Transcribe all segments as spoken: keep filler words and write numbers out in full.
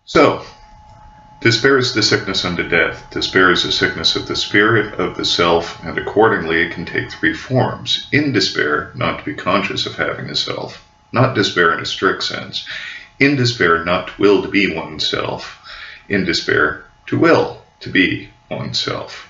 So, despair is the sickness unto death. Despair is the sickness of the spirit, of the self, and accordingly it can take three forms. In despair, not to be conscious of having a self. Not despair in a strict sense. In despair, not to will to be oneself. In despair, to will to be oneself.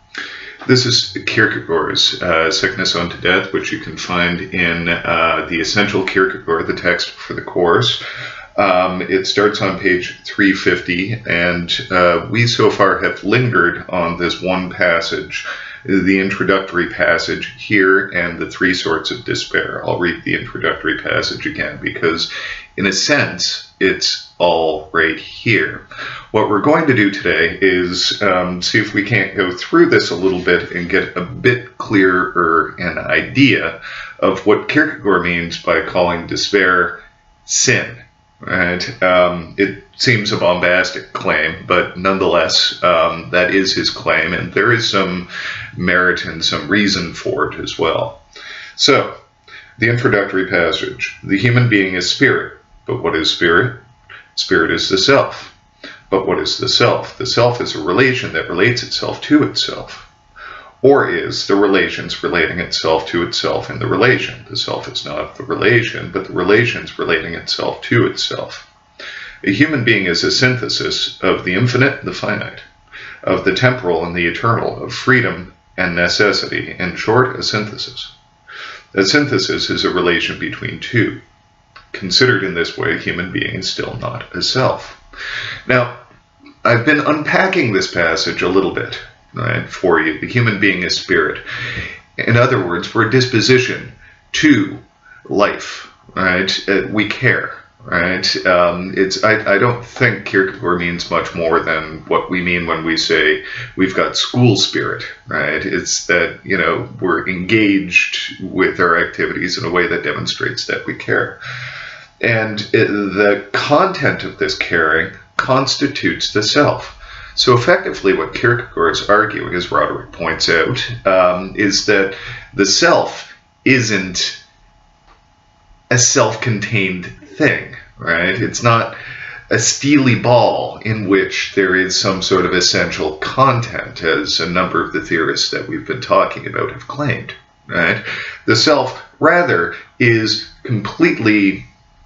This is Kierkegaard's uh, Sickness Unto Death, which you can find in uh, the Essential Kierkegaard, the text for the course. Um, it starts on page three fifty, and uh, we so far have lingered on this one passage, the introductory passage here, and the three sorts of despair. I'll read the introductory passage again because, in a sense, it's all right here. What we're going to do today is um, see if we can't go through this a little bit and get a bit clearer an idea of what Kierkegaard means by calling despair sin. Right? Um, it seems a bombastic claim, but nonetheless, um, that is his claim, and there is some merit and some reason for it as well. So, the introductory passage. The human being is spirit. But what is spirit? Spirit is the self. But what is the self? The self is a relation that relates itself to itself. Or is the relations relating itself to itself in the relation. The self is not the relation, but the relations relating itself to itself. A human being is a synthesis of the infinite and the finite, of the temporal and the eternal, of freedom and necessity. In short, a synthesis. A synthesis is a relation between two. Considered in this way, a human being is still not a self. Now, I've been unpacking this passage a little bit. Right, for you. The human being is spirit. In other words, we're a disposition to life. Right, uh, we care. Right, um, it's. I, I don't think Kierkegaard means much more than what we mean when we say we've got school spirit. Right, it's that you know we're engaged with our activities in a way that demonstrates that we care, and it, the content of this caring constitutes the self. So effectively what Kierkegaard's arguing, as Roderick points out, um, is that the self isn't a self-contained thing, right? It's not a steely ball in which there is some sort of essential content, as a number of the theorists that we've been talking about have claimed, right? The self, rather, is completely,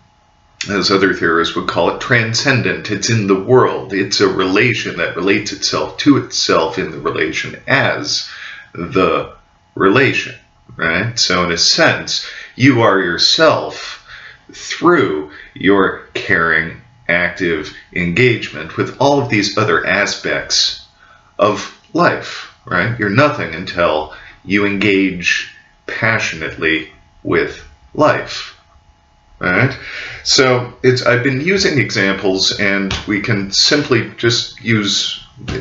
as other theorists would call it, transcendent. It's in the world. It's a relation that relates itself to itself in the relation as the relation, right? So in a sense, you are yourself through your caring, active engagement with all of these other aspects of life, right? You're nothing until you engage passionately with life. Right? So it's, I've been using examples, and we can simply just use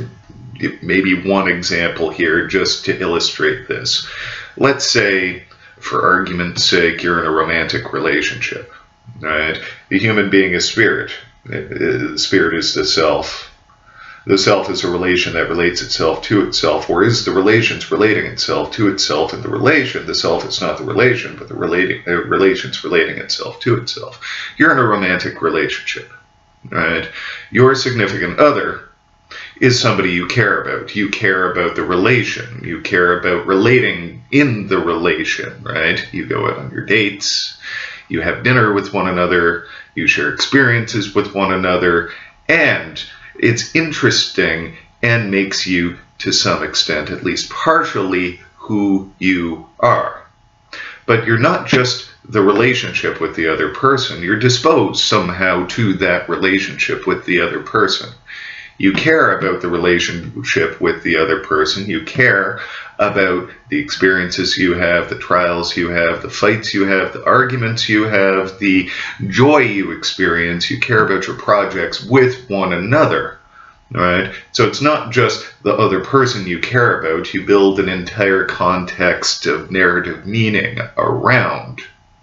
maybe one example here just to illustrate this. Let's say, for argument's sake, you're in a romantic relationship. Right? The human being is spirit. The spirit is the self. The self is a relation that relates itself to itself, or is the relations relating itself to itself in the relation. The self is not the relation, but the relating, uh, relations relating itself to itself. You're in a romantic relationship, right? Your significant other is somebody you care about. You care about the relation. You care about relating in the relation, right? You go out on your dates. You have dinner with one another. You share experiences with one another, and it's interesting and makes you, to some extent, at least partially, who you are. But you're not just the relationship with the other person. You're disposed somehow to that relationship with the other person. You care about the relationship with the other person. You care about the experiences you have, the trials you have, the fights you have, the arguments you have, the joy you experience. You care about your projects with one another. Right? So it's not just the other person you care about. You build an entire context of narrative meaning around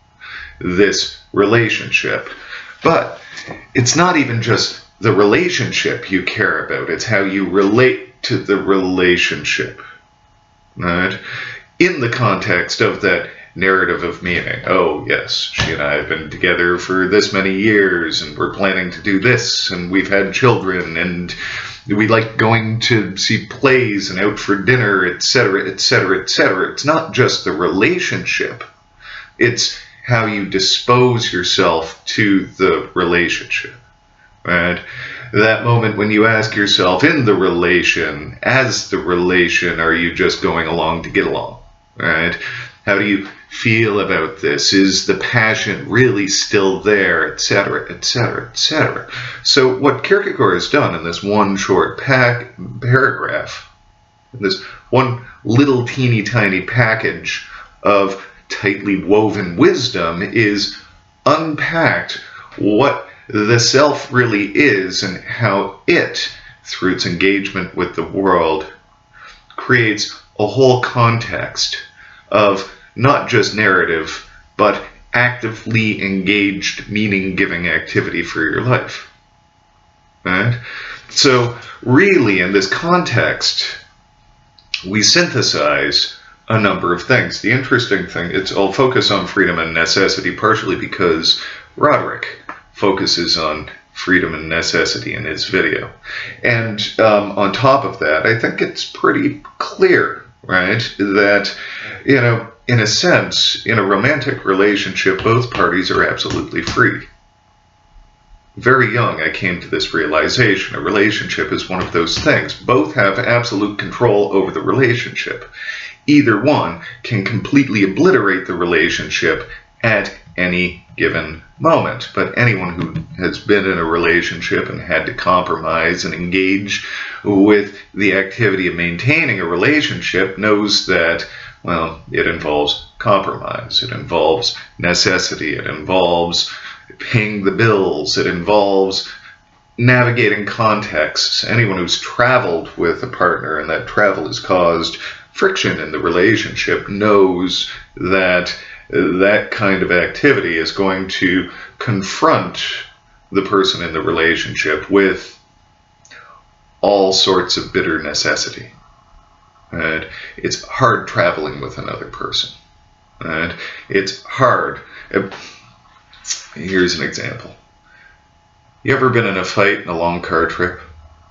this relationship. But it's not even just the relationship you care about. It's how you relate to the relationship. Right? In the context of that narrative of meaning. Oh, yes, she and I have been together for this many years, and we're planning to do this, and we've had children, and we like going to see plays and out for dinner, et cetera, et cetera, et cetera. It's not just the relationship. It's how you dispose yourself to the relationship, right? That moment when you ask yourself, in the relation, as the relation, are you just going along to get along, right? How do you feel about this? Is the passion really still there, et cetera, et cetera, et cetera. So what Kierkegaard has done in this one short pack paragraph, this one little teeny tiny package of tightly woven wisdom, is unpacked what the self really is and how it, through its engagement with the world, creates a whole context of not just narrative, but actively engaged, meaning-giving activity for your life. Right? So really, in this context, we synthesize a number of things. The interesting thing, it's I'll focus on freedom and necessity partially because Roderick focuses on freedom and necessity in his video. And um, on top of that, I think it's pretty clear, right, that, you know, in a sense, in a romantic relationship, both parties are absolutely free. Very young, I came to this realization. A relationship is one of those things. Both have absolute control over the relationship. Either one can completely obliterate the relationship at any given moment. But anyone who has been in a relationship and had to compromise and engage with the activity of maintaining a relationship knows that, well, it involves compromise, it involves necessity, it involves paying the bills, it involves navigating contexts. Anyone who's traveled with a partner and that travel has caused friction in the relationship knows that that kind of activity is going to confront the person in the relationship with all sorts of bitter necessity. Right? It's hard traveling with another person. Right? It's hard. Here's an example. You ever been in a fight in a long car trip?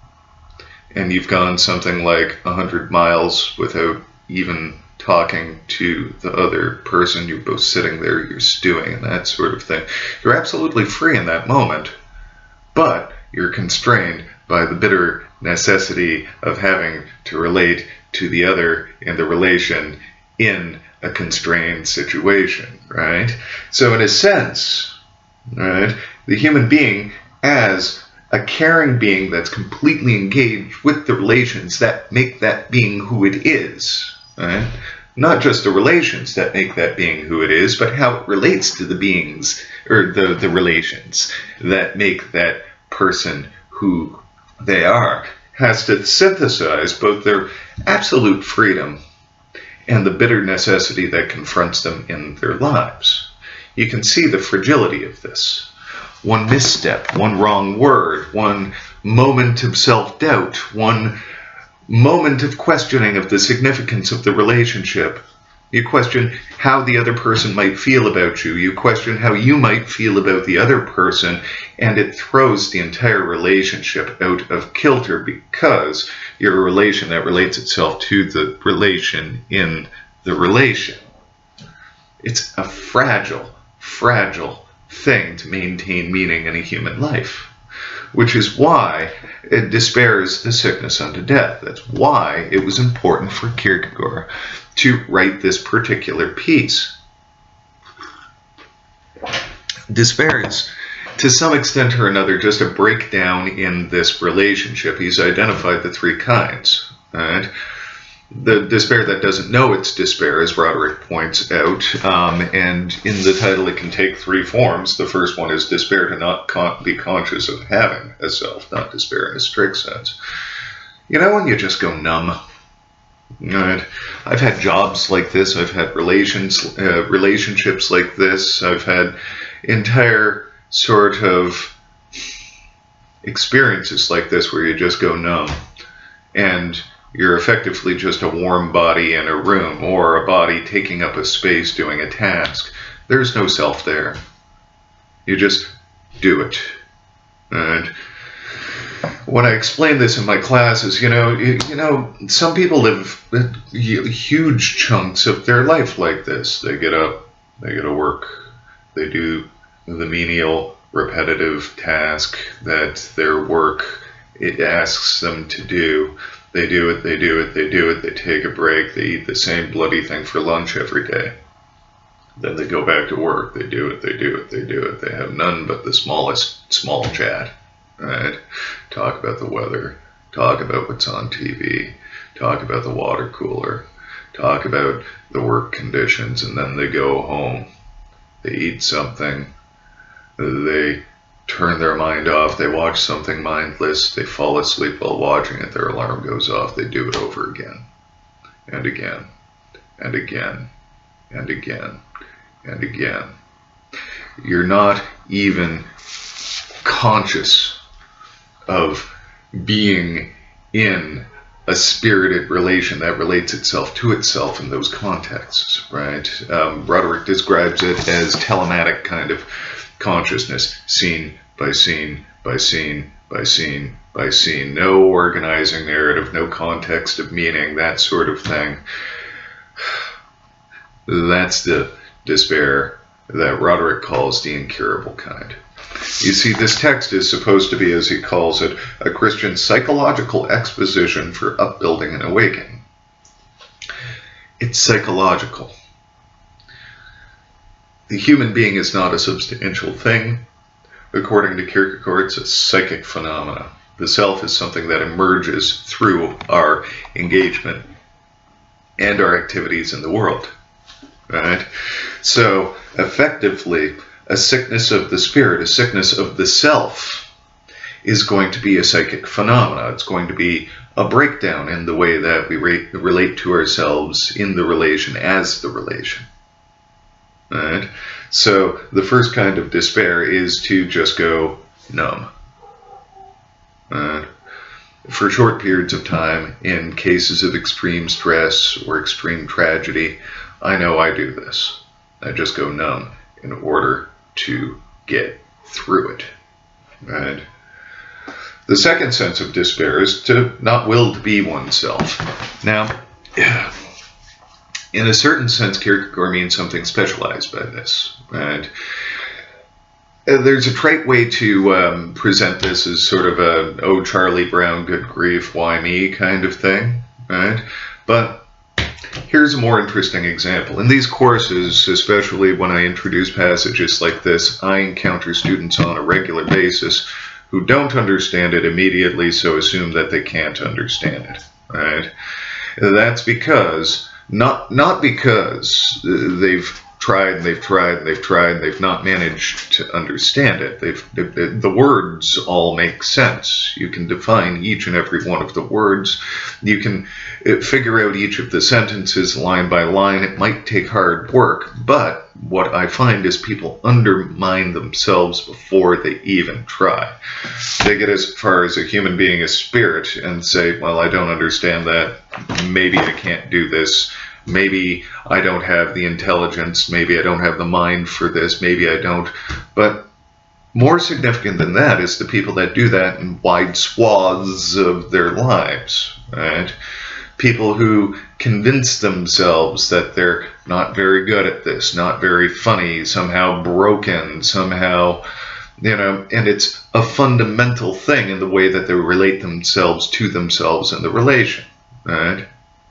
And you've gone something like a hundred miles without even talking to the other person. You're both sitting there, you're stewing and that sort of thing. You're absolutely free in that moment, but you're constrained by the bitter necessity of having to relate to the other in the relation in a constrained situation, right? So in a sense, right, the human being as a caring being that's completely engaged with the relations that make that being who it is, right? Not just the relations that make that being who it is, but how it relates to the beings, or the, the relations that make that person who they are, has to synthesize both their absolute freedom and the bitter necessity that confronts them in their lives. You can see the fragility of this. One misstep, one wrong word, one moment of self-doubt, one moment of questioning of the significance of the relationship. You question how the other person might feel about you. You question how you might feel about the other person, and it throws the entire relationship out of kilter because you're a relation that relates itself to the relation in the relation. It's a fragile, fragile thing to maintain meaning in a human life, which is why it despair is the sickness unto death. That's why it was important for Kierkegaard to write this particular piece. Despair is, to some extent or another, just a breakdown in this relationship. He's identified the three kinds. Right? The despair that doesn't know it's despair, as Roderick points out, um, and in the title it can take three forms. The first one is despair to not con be conscious of having a self, not despair in a strict sense. You know, when you just go numb. Right? I've had jobs like this, I've had relations, uh, relationships like this, I've had entire sort of experiences like this where you just go numb, and You're effectively just a warm body in a room, or a body taking up a space doing a task. There's no self there. You just do it. And when I explain this in my classes, you know, you, you know, some people live huge chunks of their life like this. They get up, they go to work, they do the menial, repetitive task that their work it asks them to do. They do it, they do it, they do it, they take a break, they eat the same bloody thing for lunch every day. Then they go back to work, they do it, they do it, they do it. They have none but the smallest small chat, right? Talk about the weather, talk about what's on T V, talk about the water cooler, talk about the work conditions, and then they go home. They eat something, they turn their mind off, they watch something mindless, they fall asleep while watching it, their alarm goes off, they do it over again, and again, and again, and again, and again. You're not even conscious of being in a spirited relation that relates itself to itself in those contexts, right? Um, Roderick describes it as telematic kind of consciousness, scene by scene by scene by scene by scene. No organizing narrative, no context of meaning, that sort of thing. That's the despair that Roderick calls the incurable kind. You see, this text is supposed to be, as he calls it, a Christian psychological exposition for upbuilding and awakening. It's psychological. The human being is not a substantial thing. According to Kierkegaard, it's a psychic phenomena. The self is something that emerges through our engagement and our activities in the world. Right? So, effectively, a sickness of the spirit, a sickness of the self, is going to be a psychic phenomena. It's going to be a breakdown in the way that we re relate to ourselves in the relation as the relation. Right? So the first kind of despair is to just go numb. Right? For short periods of time, in cases of extreme stress or extreme tragedy, I know I do this. I just go numb in order to get through it. Right? The second sense of despair is to not will to be oneself. Now, in a certain sense, Kierkegaard means something specialized by this. Right? There's a trite way to um, present this as sort of a, oh, Charlie Brown, good grief, why me kind of thing. Right? But here's a more interesting example. In these courses, especially when I introduce passages like this, I encounter students on a regular basis who don't understand it immediately, so assume that they can't understand it. Right? That's because, not, not because they've tried and they've tried and they've tried and they've not managed to understand it. They've, the words all make sense. You can define each and every one of the words. You can figure out each of the sentences line by line. It might take hard work, but what I find is people undermine themselves before they even try. They get as far as a human being, a spirit, and say, well, I don't understand that. Maybe I can't do this. Maybe I don't have the intelligence, maybe I don't have the mind for this, maybe I don't. But more significant than that is the people that do that in wide swaths of their lives, right? People who convince themselves that they're not very good at this, not very funny, somehow broken, somehow, you know, and it's a fundamental thing in the way that they relate themselves to themselves in the relation, right?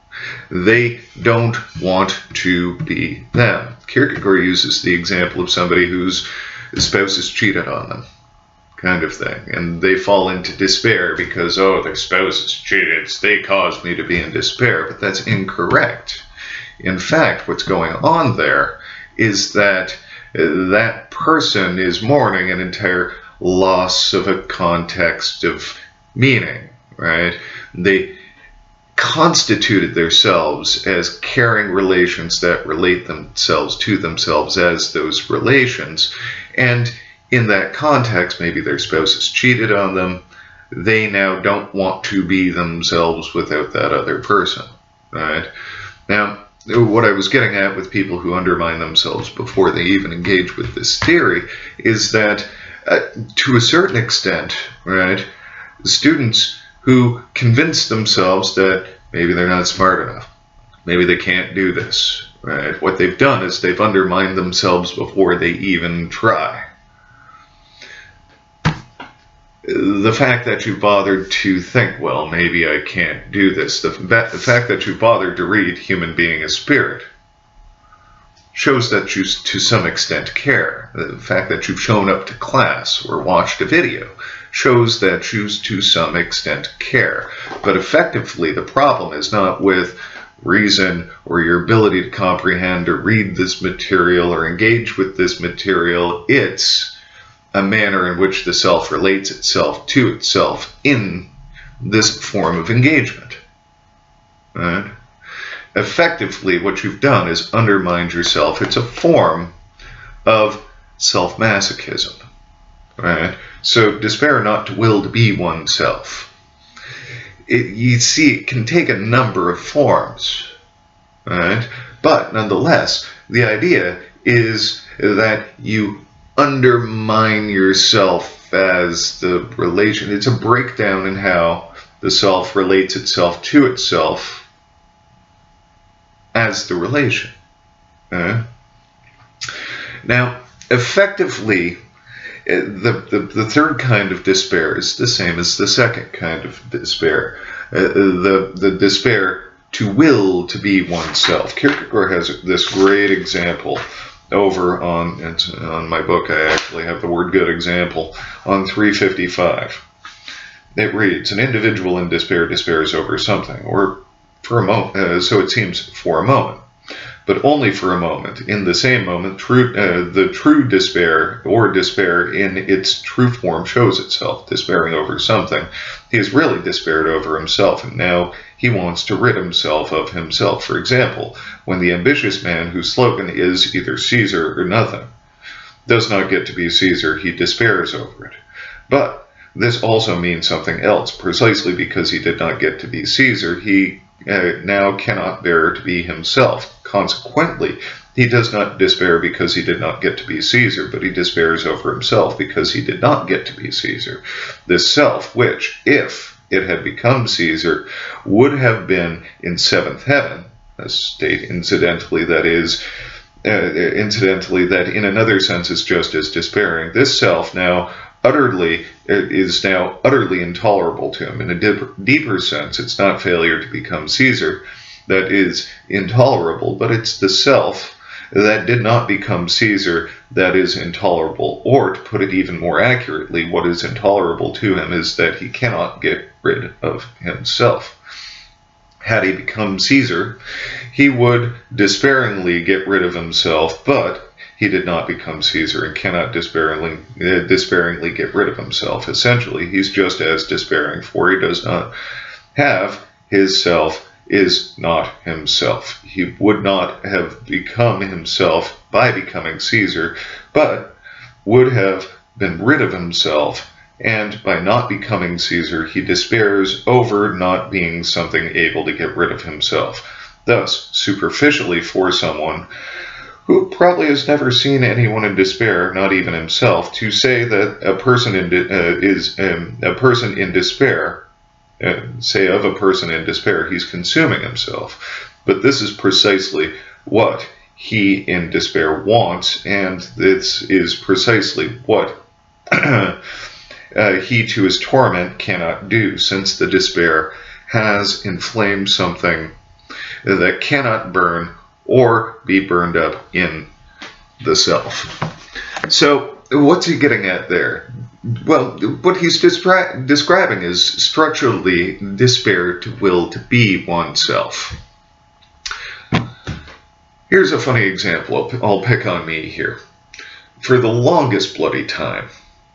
They don't want to be them. Kierkegaard uses the example of somebody whose spouse has cheated on them, kind of thing. And they fall into despair because, oh, their spouse has cheated, they caused me to be in despair. But that's incorrect. In fact, what's going on there is that that person is mourning an entire loss of a context of meaning, right? They constituted themselves as caring relations that relate themselves to themselves as those relations, and in that context maybe their spouse has cheated on them, they now don't want to be themselves without that other person, right? Now, what I was getting at with people who undermine themselves before they even engage with this theory is that, uh, to a certain extent, right, students who convince themselves that maybe they're not smart enough, maybe they can't do this, right, what they've done is they've undermined themselves before they even try. The fact that you bothered to think, well, maybe I can't do this, the, the fact that you bothered to read Human Being as Spirit shows that you, to some extent, care. The fact that you've shown up to class or watched a video shows that you, to some extent, care. But effectively, the problem is not with reason or your ability to comprehend or read this material or engage with this material. It's a manner in which the self relates itself to itself in this form of engagement. Right? Effectively, what you've done is undermined yourself. It's a form of self-masochism. Right? So despair not to will to be oneself. It, you see, it can take a number of forms. Right? But nonetheless, the idea is that you undermine yourself as the relation. It's a breakdown in how the self relates itself to itself as the relation. Uh, now, effectively, the, the, the third kind of despair is the same as the second kind of despair. Uh, the, the despair to will to be oneself. Kierkegaard has this great example over on, on my book. I actually have the word good example on three fifty-five. It reads, an individual in despair despairs over something, or for a moment, uh, so it seems for a moment, but only for a moment. In the same moment, true, uh, the true despair, or despair in its true form, shows itself, despairing over something. He has really despaired over himself, and now he wants to rid himself of himself. For example, when the ambitious man whose slogan is either Caesar or nothing does not get to be Caesar, he despairs over it. But this also means something else. Precisely because he did not get to be Caesar, he uh, now cannot bear to be himself. Consequently, he does not despair because he did not get to be Caesar, but he despairs over himself because he did not get to be Caesar. This self, which, if it had become Caesar, would have been in seventh heaven, a state incidentally that is, uh, incidentally that in another sense is just as despairing. This self now utterly is now utterly intolerable to him. In a deeper, deeper sense, it's not failure to become Caesar that is intolerable, but it's the self that did not become Caesar that is intolerable. Or, to put it even more accurately, what is intolerable to him is that he cannot get rid of himself. Had he become Caesar, he would despairingly get rid of himself, but he did not become Caesar and cannot despairingly, uh, despairingly get rid of himself. Essentially, he's just as despairing, for he does not have his self is not himself. He would not have become himself by becoming Caesar, but would have been rid of himself, and by not becoming Caesar, he despairs over not being something able to get rid of himself. Thus, superficially, for someone who probably has never seen anyone in despair, not even himself, to say that a person in uh, is um, a person in despair, uh, say of a person in despair, he's consuming himself. But this is precisely what he in despair wants, and this is precisely what uh, he to his torment cannot do, since the despair has inflamed something that cannot burn or be burned up in the self. So what's he getting at there? Well, what he's descri describing is structurally despair to will to be oneself. Here's a funny example. I'll, I'll pick on me here. For the longest bloody time,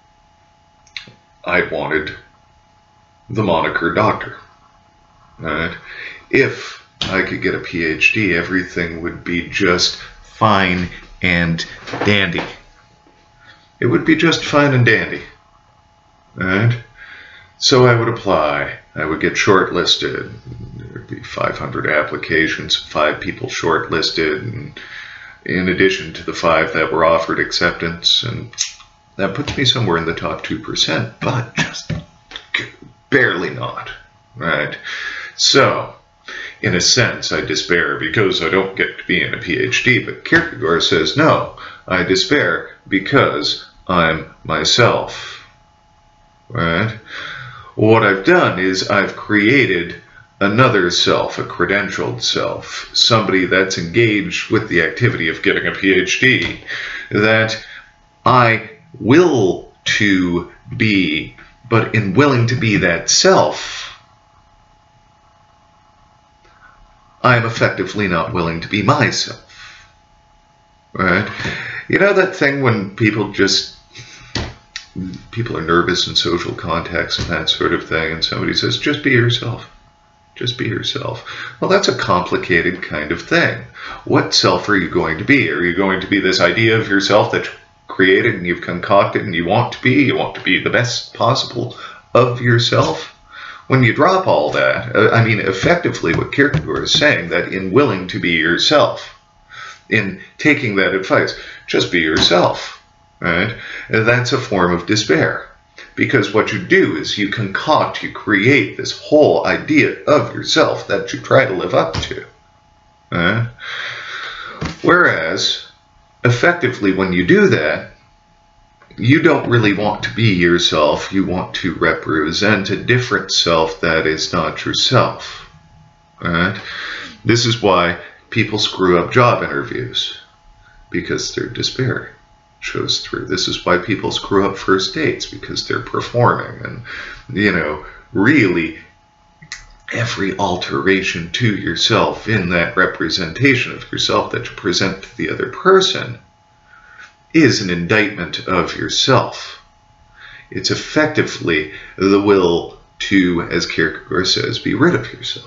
I wanted the moniker doctor. Right? If I could get a P H D, everything would be just fine and dandy. It would be just fine and dandy. Right? So I would apply. I would get shortlisted. There would be five hundred applications, five people shortlisted, and in addition to the five that were offered acceptance, and that puts me somewhere in the top two percent, but just barely not, right? So, in a sense, I despair because I don't get to be in a PhD, but Kierkegaard says, no, I despair because I'm myself, right? What I've done is I've created another self, a credentialed self, somebody that's engaged with the activity of getting a PhD, that I will to be, but in willing to be that self, I'm effectively not willing to be myself, right? You know that thing when people just, people are nervous in social contexts and that sort of thing, and somebody says, just be yourself. Just be yourself. Well, that's a complicated kind of thing. What self are you going to be? Are you going to be this idea of yourself that you created and you've concocted and you want to be? You want to be the best possible of yourself? When you drop all that, uh, I mean, effectively what Kierkegaard is saying, that in willing to be yourself, in taking that advice, just be yourself. Right? That's a form of despair, because what you do is you concoct, you create this whole idea of yourself that you try to live up to. Right? Whereas, effectively, when you do that, you don't really want to be yourself. You want to represent a different self that is not yourself. Right? This is why people screw up job interviews, because their despair shows through. This is why people screw up first dates, because they're performing, and, you know, really every alteration to yourself in that representation of yourself that you present to the other person is an indictment of yourself. It's effectively the will to, as Kierkegaard says, be rid of yourself.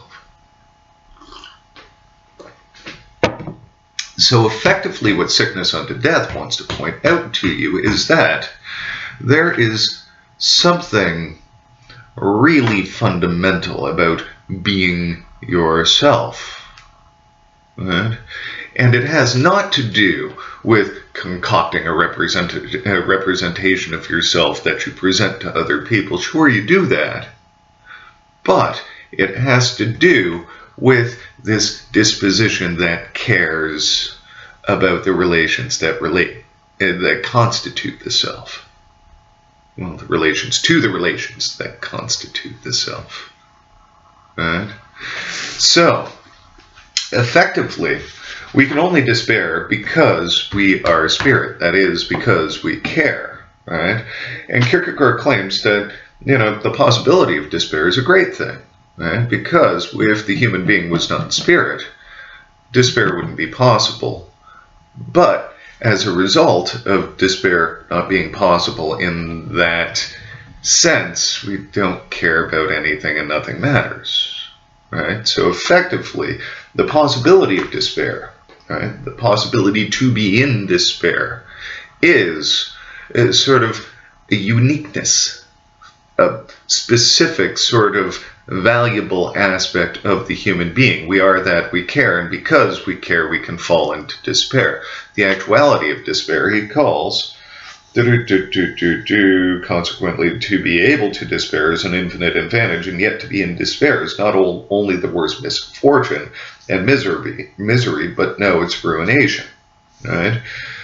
So effectively what Sickness Unto Death wants to point out to you is that there is something really fundamental about being yourself. Right? And it has not to do with concocting a, represent a representation of yourself that you present to other people. Sure, you do that. But it has to do with this disposition that cares about the relations that relate, uh, that constitute the self. Well, the relations to the relations that constitute the self. Right? So, effectively, we can only despair because we are spirit. That is, because we care. Right? And Kierkegaard claims that, you know, the possibility of despair is a great thing. Right? Because if the human being was not spirit, despair wouldn't be possible. But as a result of despair not being possible in that sense, we don't care about anything and nothing matters. Right? So effectively, the possibility of despair, right? The possibility to be in despair, is, is sort of a uniqueness, a specific sort of valuable aspect of the human being. We are that we care, and because we care, we can fall into despair. The actuality of despair he calls, do, do, do, do, do, consequently, to be able to despair is an infinite advantage, and yet to be in despair is not all, only the worst misfortune and misery, misery, but no, it's ruination. Right?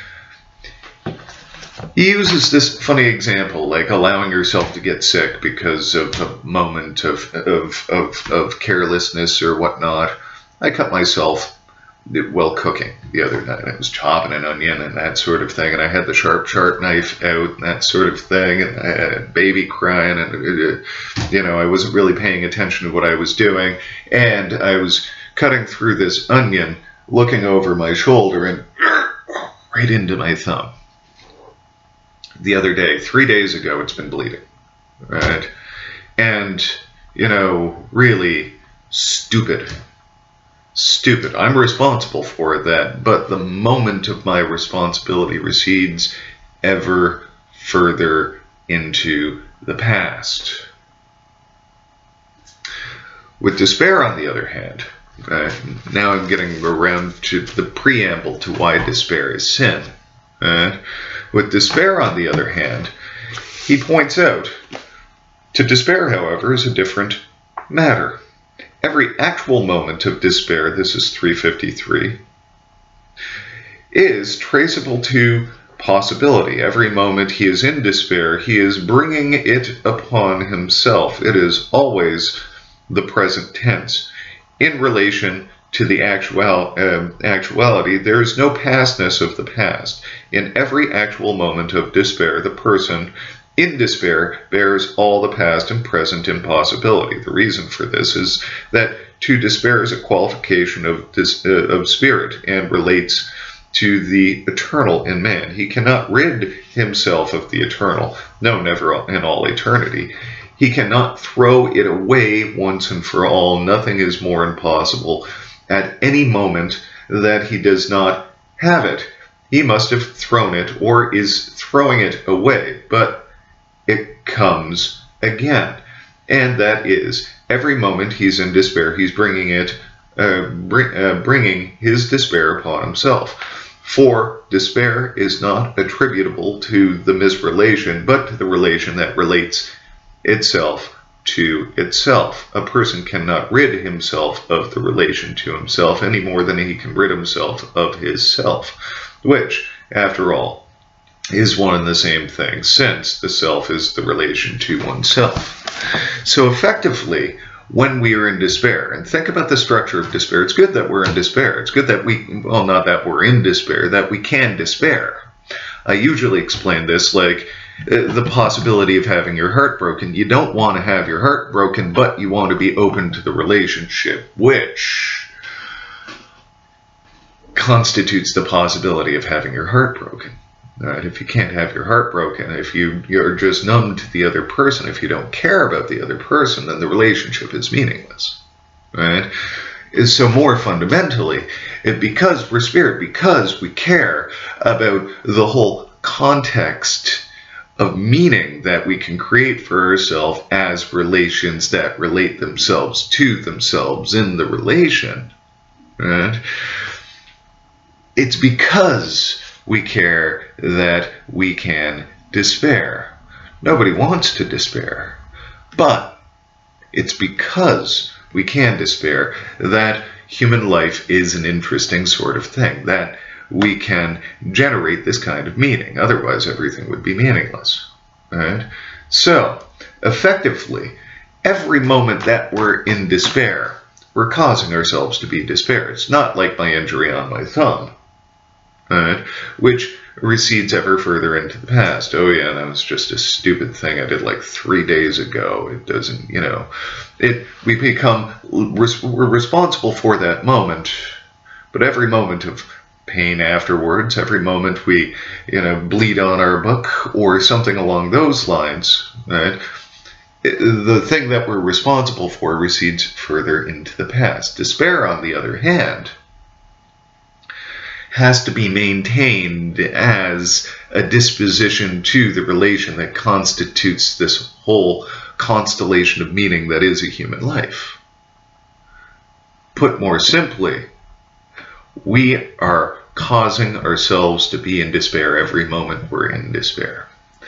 He uses this funny example, like allowing yourself to get sick because of a moment of, of, of, of carelessness or whatnot. I cut myself while cooking the other night. I was chopping an onion and that sort of thing, and I had the sharp, sharp knife out and that sort of thing, and I had a baby crying, and, you know, I wasn't really paying attention to what I was doing, and I was cutting through this onion, looking over my shoulder, and right into my thumb. The other day, three days ago, it's been bleeding, right? And, you know, really stupid, stupid. I'm responsible for that, but the moment of my responsibility recedes ever further into the past, With despair, on the other hand, uh, now I'm getting around to the preamble to why despair is sin. Uh, with despair, on the other hand, he points out, to despair, however, is a different matter. Every actual moment of despair, this is three fifty-three, is traceable to possibility. Every moment he is in despair, he is bringing it upon himself. It is always the present tense. In relation to the actual, uh, actuality, there is no pastness of the past. In every actual moment of despair, the person in despair bears all the past and present impossibility. The reason for this is that to despair is a qualification of, dis, uh, of spirit and relates to the eternal in man. He cannot rid himself of the eternal. No, never in all eternity. He cannot throw it away once and for all. Nothing is more impossible at any moment that he does not have it. He must have thrown it or is throwing it away, but it comes again. And that is, every moment he's in despair, he's bringing it, uh, bring, uh, bringing his despair upon himself. For despair is not attributable to the misrelation, but to the relation that relates itself to itself. A person cannot rid himself of the relation to himself any more than he can rid himself of his self, which, after all, is one and the same thing, since the self is the relation to oneself. So effectively, when we are in despair, and think about the structure of despair, it's good that we're in despair. It's good that we, well, not that we're in despair, that we can despair. I usually explain this like uh, the possibility of having your heart broken. You don't want to have your heart broken, but you want to be open to the relationship, which constitutes the possibility of having your heart broken. Right? If you can't have your heart broken, if you, you're just numb to the other person, if you don't care about the other person, then the relationship is meaningless. Right? So more fundamentally, it, because we're spirit, because we care about the whole context of meaning that we can create for ourselves as relations that relate themselves to themselves in the relation, right? It's because we care that we can despair. Nobody wants to despair, but it's because we can despair that human life is an interesting sort of thing, that we can generate this kind of meaning. Otherwise, everything would be meaningless. Right? So, effectively, every moment that we're in despair, we're causing ourselves to be despair. It's not like my injury on my thumb, right? Which recedes ever further into the past. Oh yeah, that was just a stupid thing I did like three days ago. It doesn't, you know, it. We become, we're responsible for that moment, but every moment of pain afterwards, every moment we, you know, bleed on our book or something along those lines, right? The thing that we're responsible for recedes further into the past. Despair, on the other hand, has to be maintained as a disposition to the relation that constitutes this whole constellation of meaning that is a human life. Put more simply, we are causing ourselves to be in despair every moment we're in despair.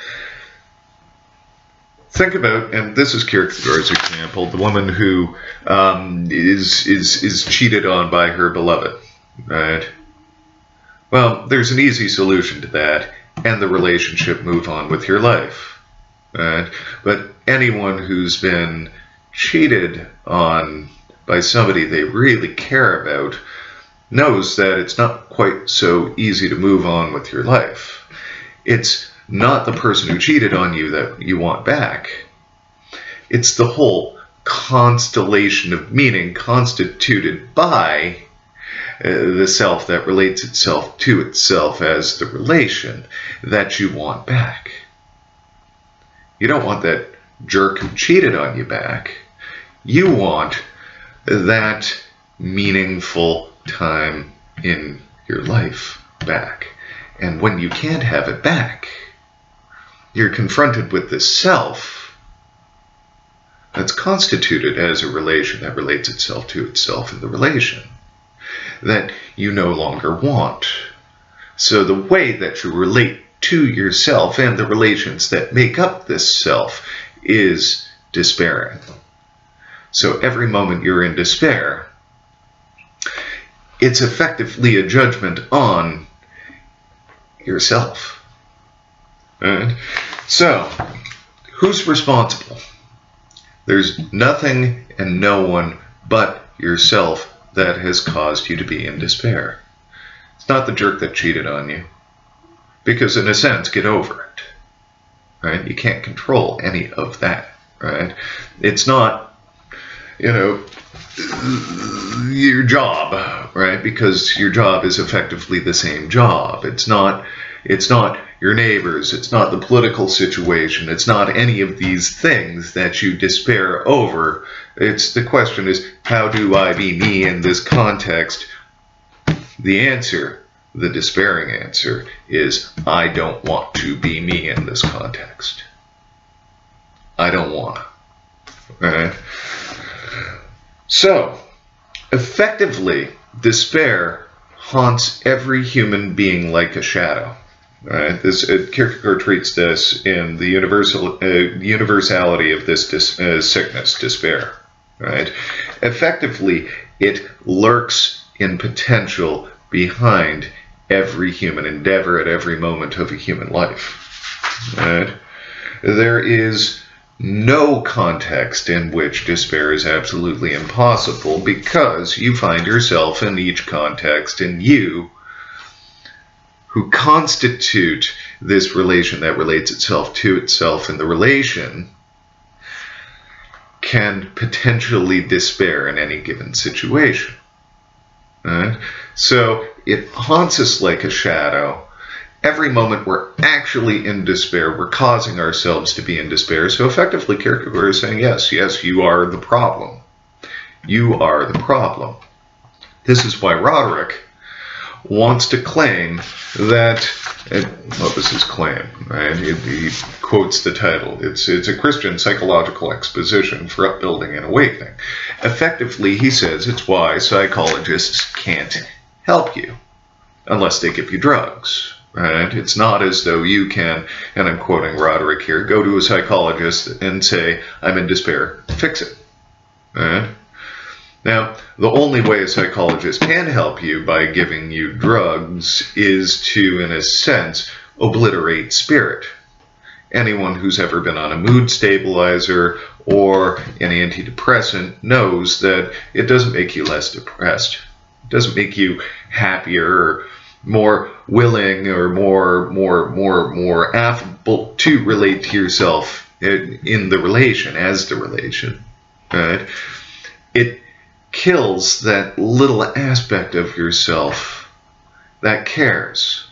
Think about, and this is Kierkegaard's example, the woman who um, is, is, is cheated on by her beloved, right? Well, there's an easy solution to that, and the relationship move on with your life. Right? But anyone who's been cheated on by somebody they really care about knows that it's not quite so easy to move on with your life. It's not the person who cheated on you that you want back. It's the whole constellation of meaning constituted by Uh, the self that relates itself to itself as the relation that you want back. You don't want that jerk who cheated on you back. You want that meaningful time in your life back. And when you can't have it back, you're confronted with this self that's constituted as a relation that relates itself to itself in the relation that you no longer want. So the way that you relate to yourself and the relations that make up this self is despairing. So every moment you're in despair, it's effectively a judgment on yourself. Right? So, who's responsible? There's nothing and no one but yourself that has caused you to be in despair. It's not the jerk that cheated on you. Because in a sense, get over it. Right? You can't control any of that. Right? It's not, you know, your job, right? Because your job is effectively the same job. It's not, it's not your neighbors. It's not the political situation. It's not any of these things that you despair over. It's the question is, how do I be me in this context? The answer, the despairing answer, is I don't want to be me in this context. I don't want to. Right? So, effectively, despair haunts every human being like a shadow. Right? This, uh, Kierkegaard treats this in the universal uh, universality of this dis, uh, sickness, despair. Right? Effectively, it lurks in potential behind every human endeavor at every moment of a human life. Right? There is no context in which despair is absolutely impossible, because you find yourself in each context, and you, who constitute this relation that relates itself to itself in the relation, can potentially despair in any given situation. Right? So it haunts us like a shadow. Every moment we're actually in despair, we're causing ourselves to be in despair. So effectively, Kierkegaard is saying, yes, yes, you are the problem. You are the problem. This is why Roderick wants to claim that, and what was his claim? Right? He, he quotes the title. It's, it's a Christian psychological exposition for upbuilding and awakening. Effectively, he says it's why psychologists can't help you unless they give you drugs. Right? It's not as though you can, and I'm quoting Roderick here, go to a psychologist and say, I'm in despair, fix it. Right? Now, the only way a psychologist can help you by giving you drugs is to, in a sense, obliterate spirit. Anyone who's ever been on a mood stabilizer or an antidepressant knows that it doesn't make you less depressed. It doesn't make you happier or more willing or more more more more affable to relate to yourself in, in the relation, as the relation. Right? It kills that little aspect of yourself that cares.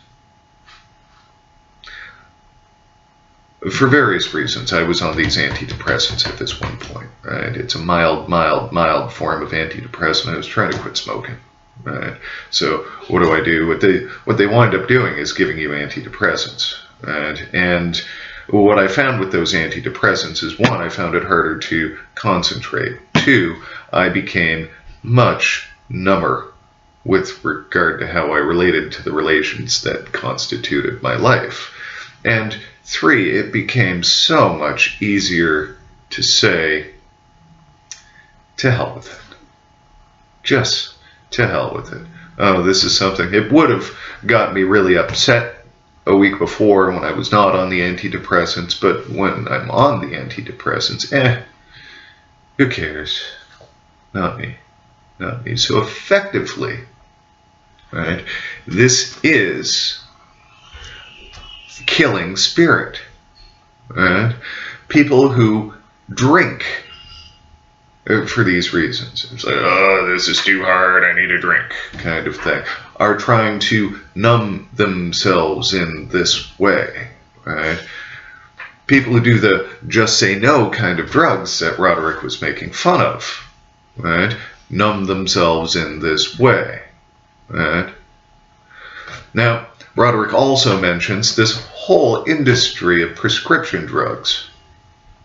For various reasons, I was on these antidepressants at this one point. Right? It's a mild, mild, mild form of antidepressant. I was trying to quit smoking. Right? So what do I do? What they what they wind up doing is giving you antidepressants. Right? And what I found with those antidepressants is, one, I found it harder to concentrate. Two, I became much number with regard to how I related to the relations that constituted my life. And three, it became so much easier to say, to hell with it. Just to hell with it. Oh, this is something. It would have got me really upset a week before when I was not on the antidepressants, but when I'm on the antidepressants, eh, who cares? Not me. Not me. So effectively, right, this is killing spirit. Right? People who drink for these reasons, it's like, oh, this is too hard, I need a drink, kind of thing, are trying to numb themselves in this way, right? People who do the just say no kind of drugs that Roderick was making fun of, right, numb themselves in this way, right? Now, Roderick also mentions this whole industry of prescription drugs.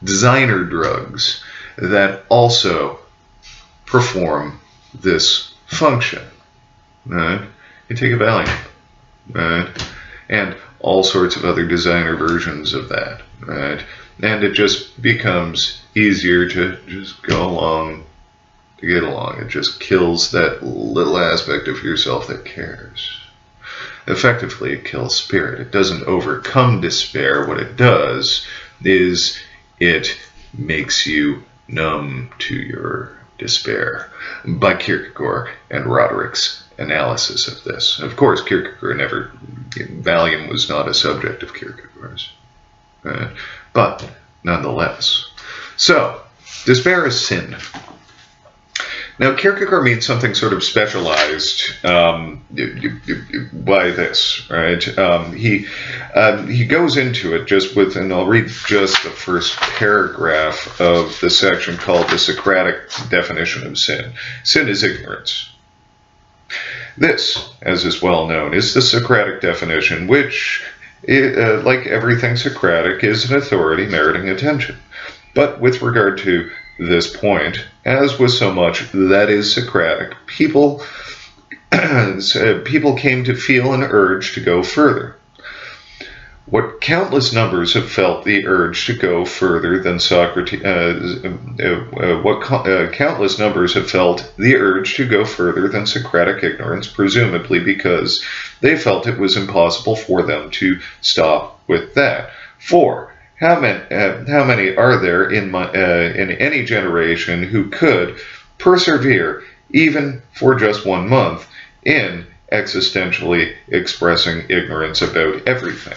designer drugs that also perform this function. Right? You take a Valium, right? And all sorts of other designer versions of that, right? And it just becomes easier to just go along to get along. It just kills that little aspect of yourself that cares. Effectively, it kills spirit. It doesn't overcome despair. What it does is it makes you numb to your despair, by Kierkegaard and Roderick's analysis of this. Of course, Kierkegaard never, Valium was not a subject of Kierkegaard's, right? But nonetheless. So, despair is sin. Now, Kierkegaard means something sort of specialized um, by this, right? Um, he um, he goes into it just with, and I'll read just the first paragraph of the section called the Socratic definition of sin. Sin is ignorance. This, as is well known, is the Socratic definition, which, uh, like everything Socratic, is an authority meriting attention. But with regard to this point, as with so much that is Socratic, people, people came to feel an urge to go further. What countless numbers have felt the urge to go further than Socrates, uh, uh, uh, what uh, countless numbers have felt the urge to go further than Socratic ignorance, presumably because they felt it was impossible for them to stop with that. For How many, uh, how many are there in, my, uh, in any generation who could persevere, even for just one month, in existentially expressing ignorance about everything?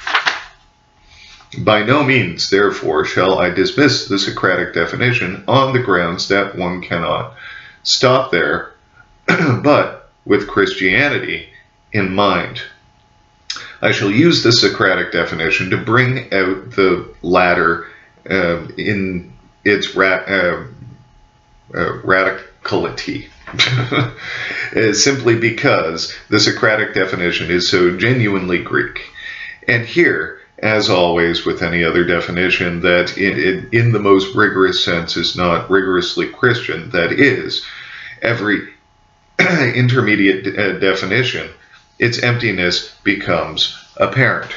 By no means, therefore, shall I dismiss the Socratic definition on the grounds that one cannot stop there, but with Christianity in mind. I shall use the Socratic definition to bring out the latter uh, in its ra uh, uh, radicality, uh, simply because the Socratic definition is so genuinely Greek. And here, as always with any other definition that in, in, in the most rigorous sense is not rigorously Christian, that is, every intermediate uh, definition, its emptiness becomes apparent.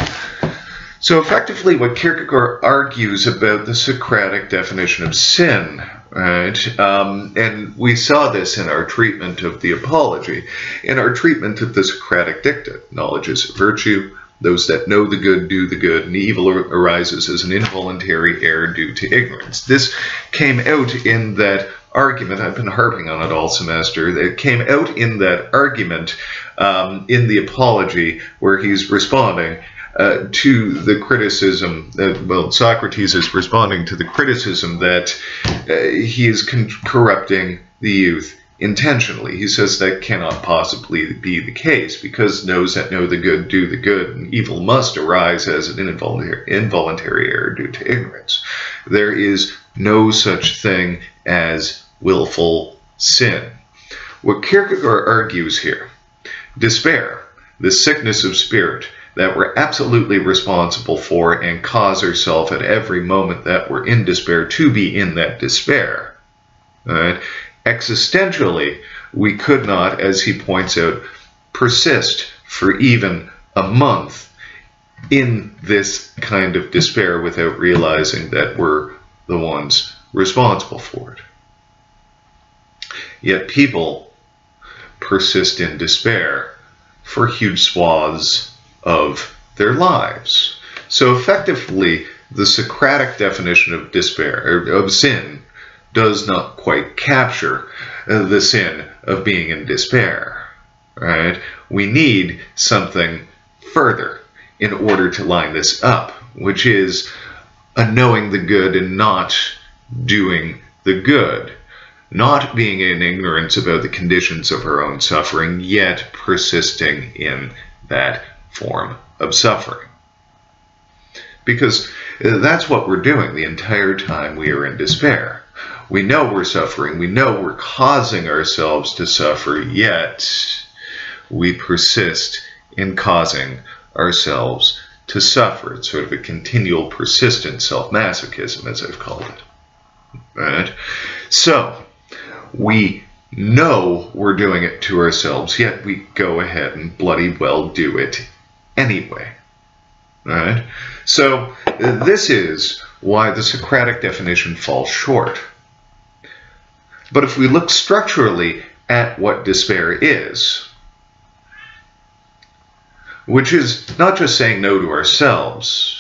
So effectively what Kierkegaard argues about the Socratic definition of sin, right, um, and we saw this in our treatment of the Apology, in our treatment of the Socratic dicta, knowledge is virtue, those that know the good do the good, and evil arises as an involuntary error due to ignorance. This came out in that argument, I've been harping on it all semester, it came out in that argument um, in the Apology where he's responding uh, to the criticism, that, well, Socrates is responding to the criticism that uh, he is con corrupting the youth intentionally. He says that cannot possibly be the case, because those that know the good do the good, and evil must arise as an involuntary, involuntary error due to ignorance. There is no such thing as willful sin. What Kierkegaard argues here, despair, the sickness of spirit that we're absolutely responsible for and cause ourselves at every moment that we're in despair to be in that despair, all right? Existentially, we could not, as he points out, persist for even a month in this kind of despair without realizing that we're the ones responsible for it. Yet people persist in despair for huge swaths of their lives. So effectively, the Socratic definition of despair, or of sin, does not quite capture uh, the sin of being in despair. Right? We need something further in order to line this up, which is a knowing the good and not doing the good. Not being in ignorance about the conditions of our own suffering, yet persisting in that form of suffering. Because that's what we're doing the entire time we are in despair. We know we're suffering, we know we're causing ourselves to suffer, yet we persist in causing ourselves to suffer. It's sort of a continual, persistent self-masochism, as I've called it. Right? So, we know we're doing it to ourselves, yet we go ahead and bloody well do it anyway. Right? So, this is why the Socratic definition falls short. But if we look structurally at what despair is, which is not just saying no to ourselves,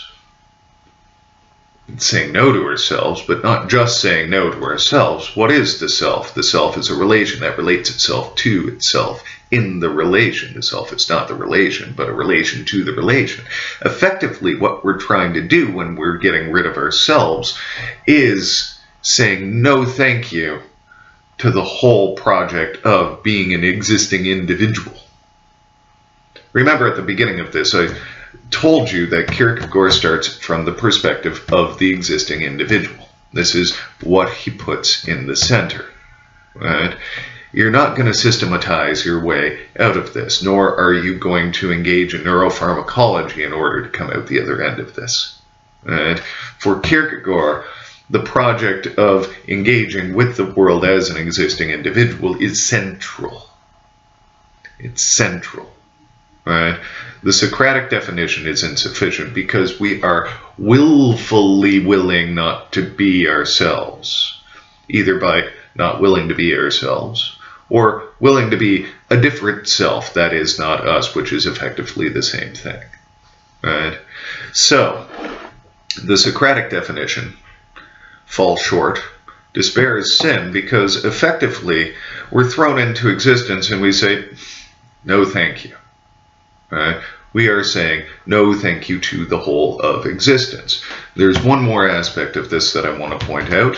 it's saying no to ourselves, but not just saying no to ourselves. What is the self? The self is a relation that relates itself to itself in the relation. The self is not the relation, but a relation to the relation. Effectively, what we're trying to do when we're getting rid of ourselves is saying no thank you to the whole project of being an existing individual. Remember at the beginning of this, I told you that Kierkegaard starts from the perspective of the existing individual. This is what he puts in the center. Right? You're not going to systematize your way out of this, nor are you going to engage in neuropharmacology in order to come out the other end of this. Right? For Kierkegaard, the project of engaging with the world as an existing individual is central. It's central. Right? The Socratic definition is insufficient because we are willfully willing not to be ourselves, either by not willing to be ourselves or willing to be a different self that is not us, which is effectively the same thing. Right? So, the Socratic definition falls short. Despair is sin because effectively we're thrown into existence and we say, no thank you. Right? We are saying no thank you to the whole of existence. There's one more aspect of this that I want to point out.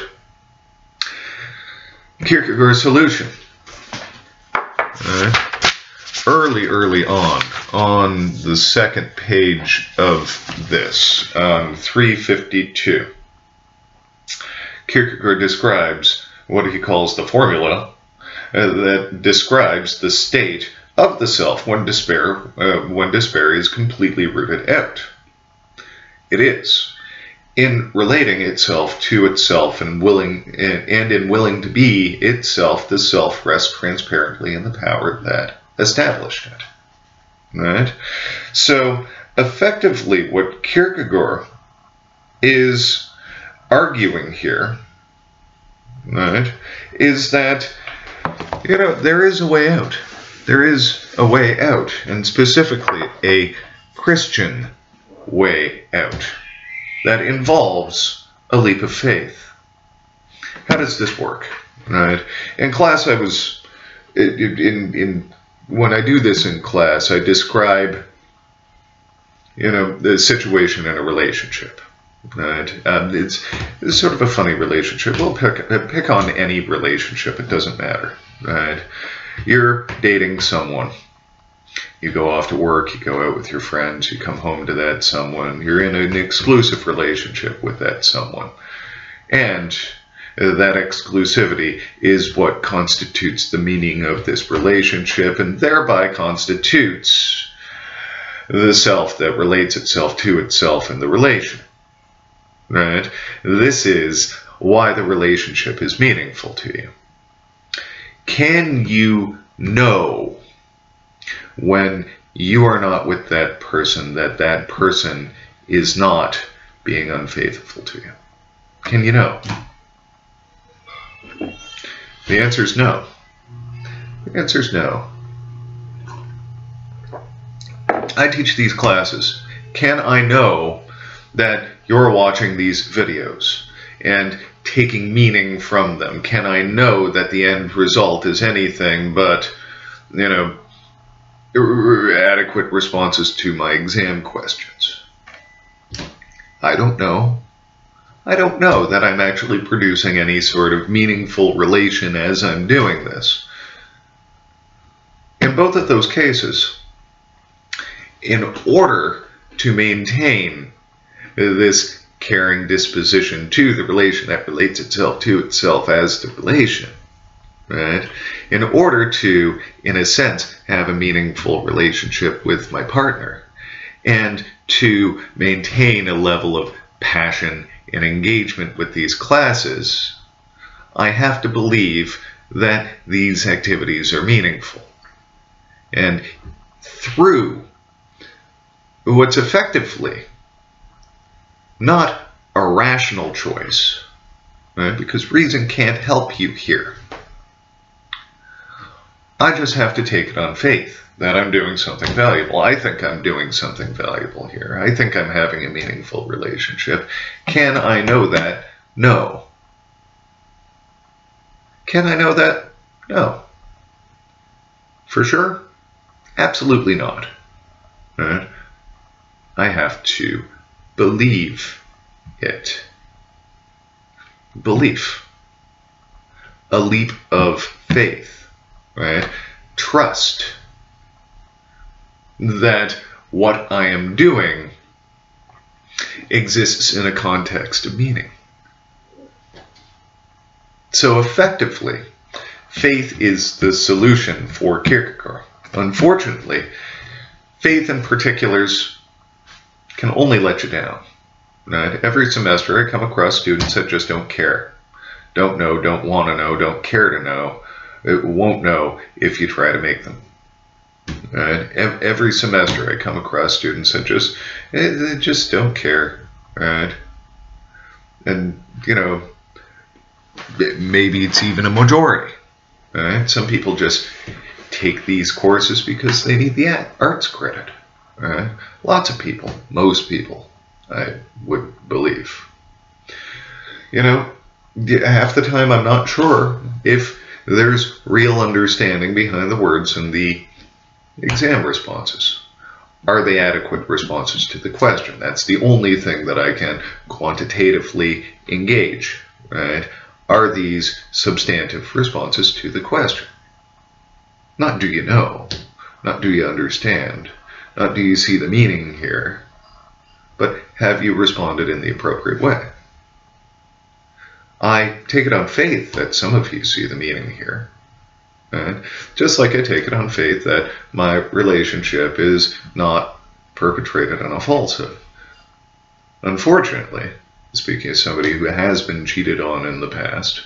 Kierkegaard's solution. Right? Early, early on, on the second page of this, um, three fifty-two, Kierkegaard describes what he calls the formula uh, that describes the state of the self when despair, uh, when despair is completely rooted out. It is. In relating itself to itself and willing and, and in willing to be itself, the self rests transparently in the power that established it. Right? So, effectively, what Kierkegaard is arguing here, right, is that, you know, there is a way out. There is a way out, and specifically a Christian way out that involves a leap of faith. How does this work? Right? In class, I was in, in, in when I do this in class, I describe, you know, the situation in a relationship. Right? Um, it's, it's sort of a funny relationship. We'll pick pick on any relationship. It doesn't matter. Right? You're dating someone. You go off to work, you go out with your friends, you come home to that someone. You're in an exclusive relationship with that someone. And that exclusivity is what constitutes the meaning of this relationship and thereby constitutes the self that relates itself to itself in the relation. Right? This is why the relationship is meaningful to you. Can you know when you are not with that person that that person is not being unfaithful to you? Can you know? The answer is no. The answer is no. I teach these classes. Can I know that you're watching these videos and taking meaning from them? Can I know that the end result is anything but, you know, adequate responses to my exam questions? I don't know. I don't know that I'm actually producing any sort of meaningful relation as I'm doing this. In both of those cases, in order to maintain this caring disposition to the relation that relates itself to itself as the relation, right? In order to, in a sense, have a meaningful relationship with my partner, and to maintain a level of passion and engagement with these classes, I have to believe that these activities are meaningful. And through what's effectively not a rational choice, right? Because reason can't help you here. I just have to take it on faith that I'm doing something valuable. I think I'm doing something valuable here. I think I'm having a meaningful relationship. Can I know that? No. Can I know that? No. For sure? Absolutely not. Right? I have to believe it. Belief. A leap of faith, right? Trust that what I am doing exists in a context of meaning. So effectively, faith is the solution for Kierkegaard. Unfortunately, faith in particulars can only let you down. Right? Every semester I come across students that just don't care. Don't know, don't want to know, don't care to know. It won't know if you try to make them. Right? Every semester I come across students that just, they just don't care. Right? And, you know, maybe it's even a majority. Right? Some people just take these courses because they need the arts credit. Right? Lots of people, most people, I would believe. You know, half the time I'm not sure if there's real understanding behind the words in the exam responses. Are they adequate responses to the question? That's the only thing that I can quantitatively engage, right? Are these substantive responses to the question? Not do you know, not do you understand, not do you see the meaning here, but have you responded in the appropriate way? I take it on faith that some of you see the meaning here. Right? Just like I take it on faith that my relationship is not perpetrated on a falsehood. Unfortunately, speaking as somebody who has been cheated on in the past,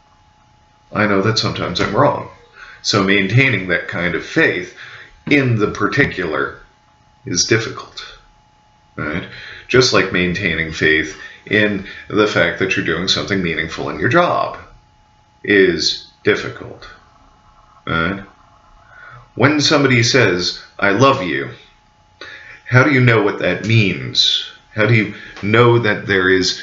I know that sometimes I'm wrong. So maintaining that kind of faith in the particular is difficult. Right? Just like maintaining faith in the fact that you're doing something meaningful in your job is difficult. Right? When somebody says, I love you, how do you know what that means? How do you know that there is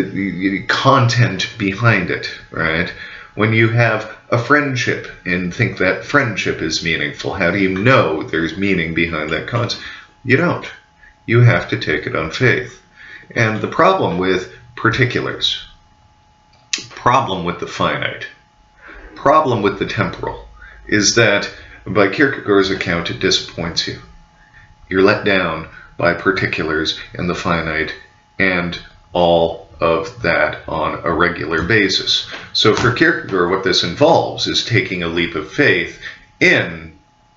content behind it, right? When you have a friendship and think that friendship is meaningful, how do you know there's meaning behind that concept? You don't. You have to take it on faith. And the problem with particulars, problem with the finite, problem with the temporal, is that by Kierkegaard's account it disappoints you. You're let down by particulars and the finite and all of that on a regular basis. So for Kierkegaard, what this involves is taking a leap of faith in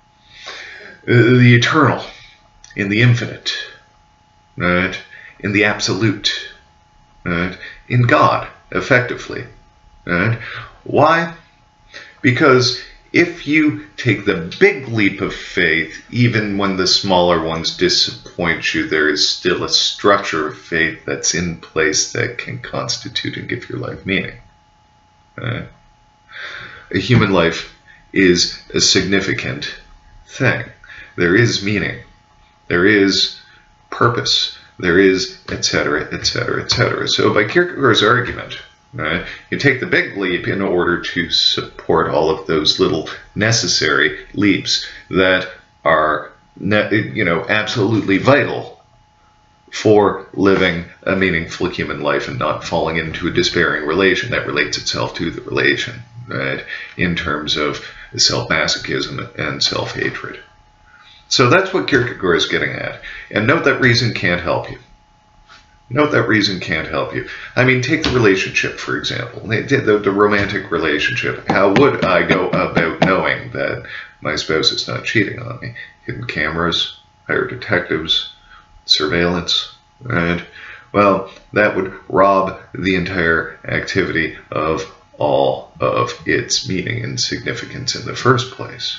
the eternal, in the infinite, right? In the absolute, right? In God, effectively. Right? Why? Because if you take the big leap of faith, even when the smaller ones disappoint you, there is still a structure of faith that's in place that can constitute and give your life meaning. Right? A human life is a significant thing. There is meaning. There is purpose. There is, et cetera, et cetera, et cetera. So by Kierkegaard's argument, right, you take the big leap in order to support all of those little necessary leaps that are, you know, absolutely vital for living a meaningful human life and not falling into a despairing relation that relates itself to the relation, right, in terms of self-masochism and self-hatred. So that's what Kierkegaard is getting at. And note that reason can't help you. Note that reason can't help you. I mean, take the relationship, for example. The, the, the romantic relationship. How would I go about knowing that my spouse is not cheating on me? Hidden cameras, hire detectives, surveillance, right? Well, that would rob the entire activity of all of its meaning and significance in the first place.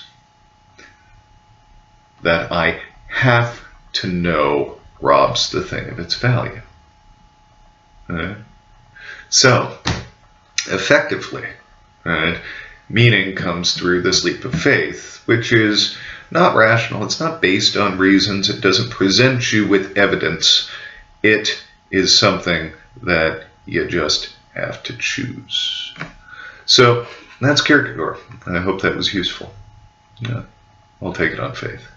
That I have to know robs the thing of its value. Right? So, effectively, right, meaning comes through this leap of faith, which is not rational, it's not based on reasons, it doesn't present you with evidence, it is something that you just have to choose. So, that's Kierkegaard. I hope that was useful. Yeah, I'll take it on faith.